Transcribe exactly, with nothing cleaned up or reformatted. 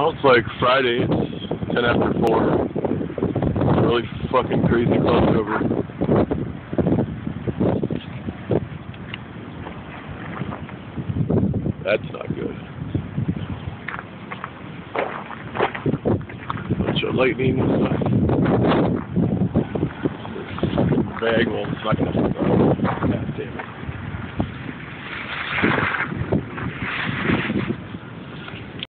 Well, it's like Friday. It's ten after four. It's really fucking crazy close over. That's not good. Bunch of lightning and stuff. This bag, well, it's not gonna. God damn it.